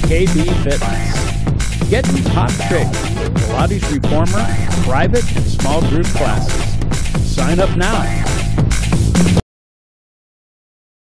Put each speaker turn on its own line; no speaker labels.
KB Fitness. Get in top shape with Pilates Reformer, private and small group classes. Sign up now